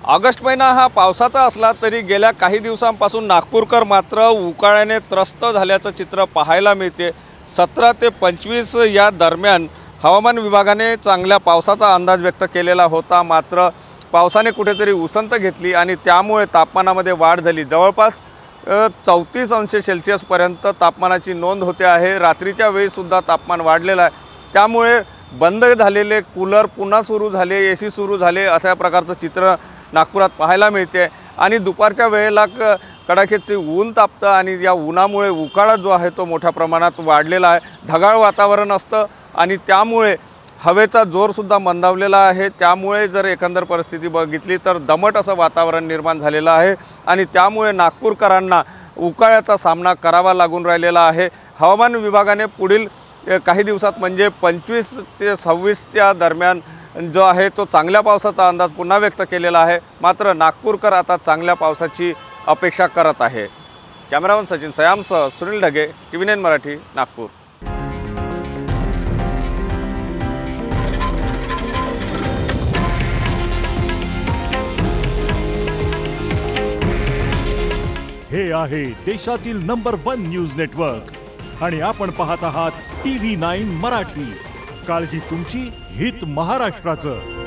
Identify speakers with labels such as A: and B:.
A: August महिना हा पावसाचा असला तरी गेल्या काही दिवसांपासून नागपूरकर मात्र उकाळ्याने त्रस्त झाल्याचं चित्र पाहायला मिळते। 17 ते 25 या दरम्यान हवामान विभागाने चांगल्या पावसाचा अंदाज व्यक्त केलेला होता, मात्र पावसाने कुठेतरी उसंत घेतली आणि त्यामुळे तापमानामध्ये वाढ झाली। जवळपास 34 अंश सेल्सिअस पर्यंत तापमानाची नोंद होते आहे। रात्रीच्या वेळी सुद्धा तापमान वाढलेलं आहे, त्यामुळे बंद झालेले कूलर पुन्हा सुरू झाले, एसी सुरू झाले, अशा प्रकारचं चित्र नागपुरात पाहायला मिळते। आणि दुपारच्या वेळेला कडाक्याचे ऊन तापतं आणि या उन्हामुळे उकाळा जो आहे तो मोठ्या प्रमाणात वाढलेला आहे। ढगाळ वातावरण असतं आणि त्यामुळे हवेचा जोरसुद्धा मंदावलेला आहे। त्यामुळे जर एकंदर परिस्थिती बघितली तर दमट असं वातावरण निर्माण झालेलं आहे आणि त्यामुळे नागपूरकरांना उकाळ्याचा सामना करावा लागून राहिलेला आहे। हवामान विभागाने पुढील काही दिवसात म्हणजे 25 ते 26च्या दरम्यान जो आहे तो चांगल्या पावसाचा अंदाज पुन्हा व्यक्त केलेला आहे, मात्र नागपूरकर आता चांगल्या पावसाची अपेक्षा करत आहे। कॅमेरामन सचिन सयामसह सुनील ढगे, TV9 मराठी, नागपूर।
B: हे आहे देशातील नंबर 1 न्यूज नेटवर्क आणि आपण पाहत आहात TV9 मराठी। काळजी तुमची, हित महाराष्ट्राचं।